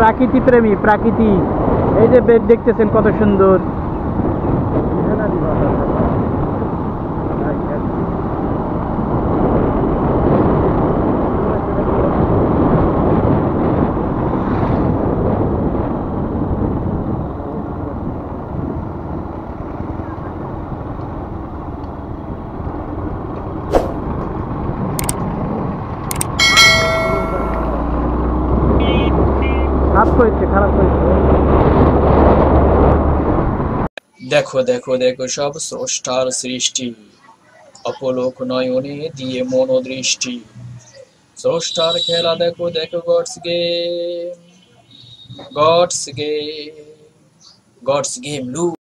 প্রাকৃতি প্রেমী, প্রাকৃতি। এই যে বেড দেখতেছেন কত সুন্দর। খারাপ হয়েছে। দেখো দেখো দেখো সব স্রষ্টার সৃষ্টি, অপলোক নয়নে দিয়ে মনোদৃষ্টি। স্রষ্টার খেলা দেখো দেখো, God's game, God's game, God's game লু